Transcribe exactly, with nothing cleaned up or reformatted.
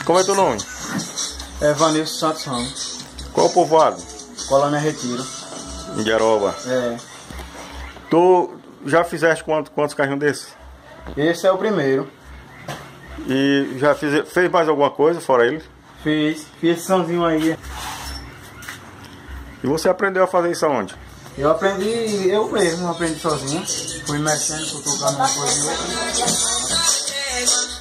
Como é teu nome? É Vanilson Santos Ramos. Qual o povoado? Colônia Retiro. Indiaroba. É. Tu já fizeste quantos, quantos carrinhos desses? Esse é o primeiro. E já fiz, fez mais alguma coisa fora ele? Fiz. Fiz esse somzinho aí. E você aprendeu a fazer isso aonde? Eu aprendi, eu mesmo aprendi sozinho. Fui mexendo, fui tocando uma coisa e outra.